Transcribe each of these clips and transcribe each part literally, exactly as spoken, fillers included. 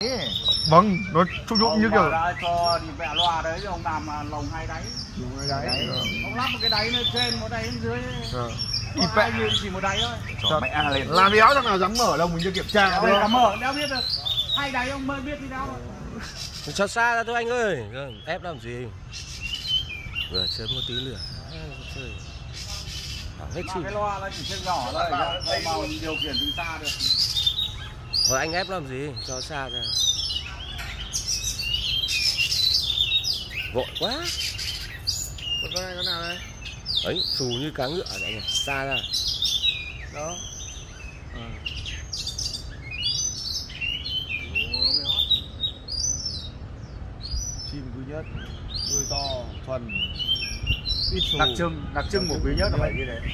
ấy. Vâng, nó trông trông như kiểu cho đi vẽ loa đấy ông làm lồng hai đáy. Lồng hai đáy. Đấy. Ông lắp một cái đáy lên trên, một đáy lên dưới. Vâng. Ít vẽ như chỉ một đáy thôi. Cho mẹ lên. Làm đéo thằng nào dám mở lồng mình chưa kiểm tra. Đây cả mở, đéo biết được. Hai đáy ông mới biết đi đâu. Cho xa ra thôi anh ơi. Ép làm gì? Vừa chớm một tí lửa. Chơi. Hết mà cái loa nó chỉ trên nhỏ thôi, đây mà điều khiển từ xa được. Rồi anh ép làm gì? Cho xa ra. Vội quá. Con này con nào đây? Ấy, xù như cá ngựa đấy anh, xa ra. Đó. À. Chim quý nhất, đuôi to, thuần, ít xù. Đặc trưng, đặc trưng của quý nhất là vậy như thế.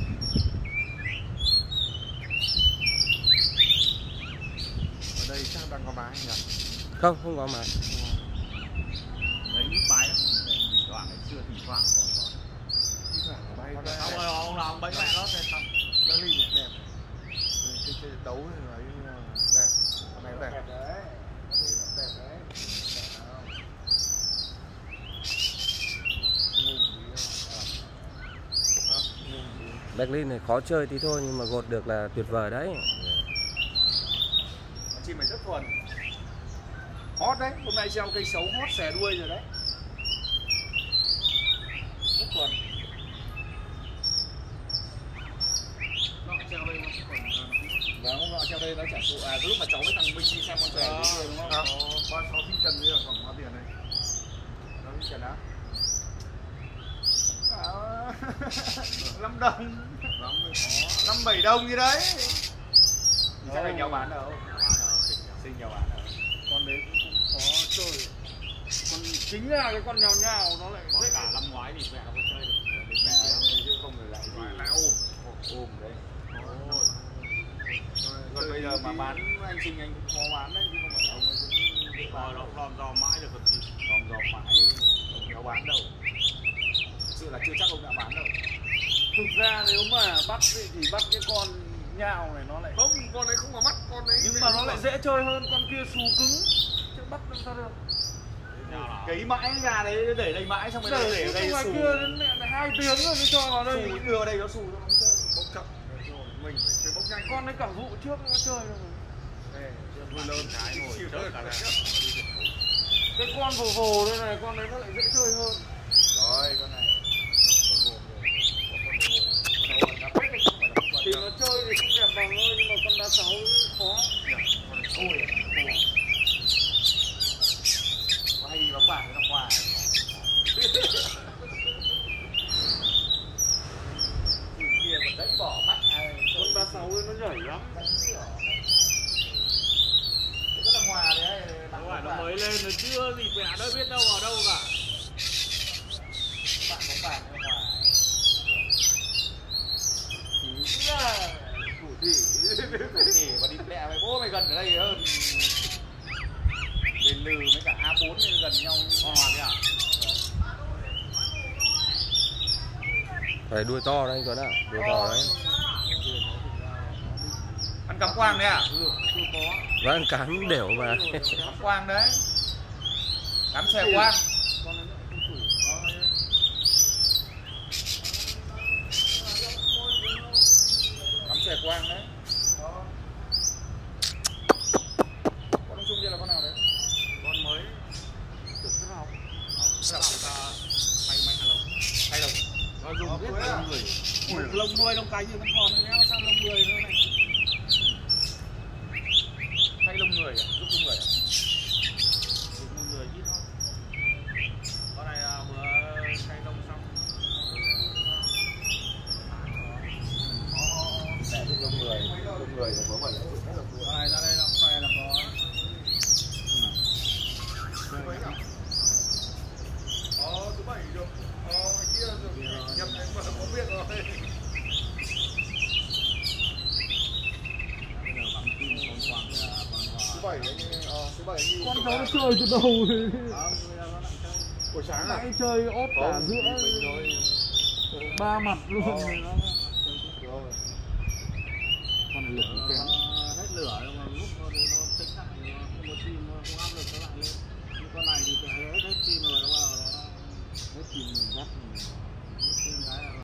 Ở đây chắc đang có mái nhỉ? Không, không có mái. Đấy ít mái lắm. Thỉnh thoảng ngày xưa thỉnh thoảng có còn. Thỉnh thoảng bay. Ông ơi, ông làm bánh mẹ nó thế xong. Đang ly nhỉ, đẹp. Cái chơi đấu này là đẹp. Con này đẹp. Đẹp đấy. Đẹp đấy. Berlin này khó chơi tí thôi nhưng mà gột được là tuyệt vời đấy. Con chim này rất thuần. Hót đấy, hôm nay treo cây xấu hót xẻ đuôi rồi đấy. Rất thuần. Nó treo đây nó thuần. Vâng, nó treo đây nó trả phụ. À, lúc mà cháu với thằng Minh đi xem con trẻ đúng không? Con sáu phi trần bây giờ khoảng bao tiền này? Nó phi trần á? Năm đồng. Năm bảy đồng gì đấy. Chắc là nhau bán đâu. Xin nhau bán đâu. Con đấy cũng, cũng khó chơi. Còn chính là cái con nhào nhào nó lại có cả năm ngoái thì mẹ nó có chơi được. Thì mẹ chứ không người lại gì. Lại ôm. Ôm đấy. Ôi. Còn bây giờ mà bán anh Sinh anh cũng khó bán đấy chứ không phải ông ấy cũng rồi nó lòm dò mãi được còn gì. Lòm dò mãi ông đéo bán đâu. Sự là chưa chắc ông đã bán đâu. Thực ra nếu mà bắt thì bắt cái con nhào này nó lại không, con đấy không có mắt, con đấy nhưng mà nó lại dễ chơi hơn con kia xù cứng chứ bắt làm sao được. Cái mãi gà đấy để đây mãi xong rồi để, để đây ngoài xù. Kia đến hai tiếng rồi mới cho vào đây. Xù đưa vào đây nó xù cho nó chơi. Bốc chậm rồi mình phải chơi bốc nhanh. Con đấy cả vụ trước nó chơi rồi. Đây, chơi lớn cái ngồi chơi cả này. Cái con vồ vồ đây này, con đấy nó lại dễ chơi hơn. Rồi con này. Thì nó chơi thì cũng đẹp bằng thôi nhưng mà con đá sáu khó. Ôi, hay bóng bảng nó hoài. Kia mà đánh bỏ mắt ai. Con đá sáu nó nhảy lắm. Có thằng Hòa đấy. Đúng rồi, nó mới lên nó chưa gì mẹ đâu biết đâu vào đâu cả. Bạn bóng bảng nó hoài. Thủ thỉ. Thủ thỉ mà đi lẹ với bố mày gần ở đây hơn. Bên Lừ với cả A bốn này gần nhau như Hòa thế à? Phải đuôi to đấy anh Tuấn ạ, đuôi to đấy. Ăn cắm quang đấy à? Ừ, chưa có. Vâng, cám đều mà. Cắm quang đấy. Cắm xòe quang. Cắm xòe quang đấy. Con chung kia là con nào đấy? Con mới. Tưởng thế nào? Sao ta may may lồng. Hay lồng. Nó dùng biết là người. Ủa, lông nuôi lông cái gì vẫn còn nữa, sao lông người nữa này? Hay lông người à? Giúp lông người à? Dùng lông người ít thôi. Con này là vừa thay lông xong. Để giúp lông người, lông người thì có phải là hết là vừa. Này ra đây làm xoay làm đó. Ờ, thứ bảy được. Ờ, kia được. Nhập này mà có biết rồi. Thứ bảy anh ờ thứ bảy anh con cháu nó chơi từ đầu rồi. Buổi sáng à? Chơi ốp cả giữa ba mặt luôn. Rồi. Con này lửa kém. Hết lửa mà lúc nó nó tính lại nó không có chim dắt mình.